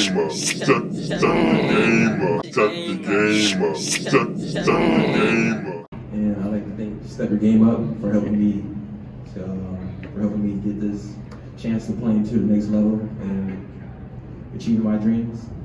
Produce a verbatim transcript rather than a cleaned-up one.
game up. Step, step the game up. Step the game up. Step, step the game up. And I'd like to thank Step Your Game Up for helping me to, uh, for helping me get this chance to play into the next level and achieving my dreams.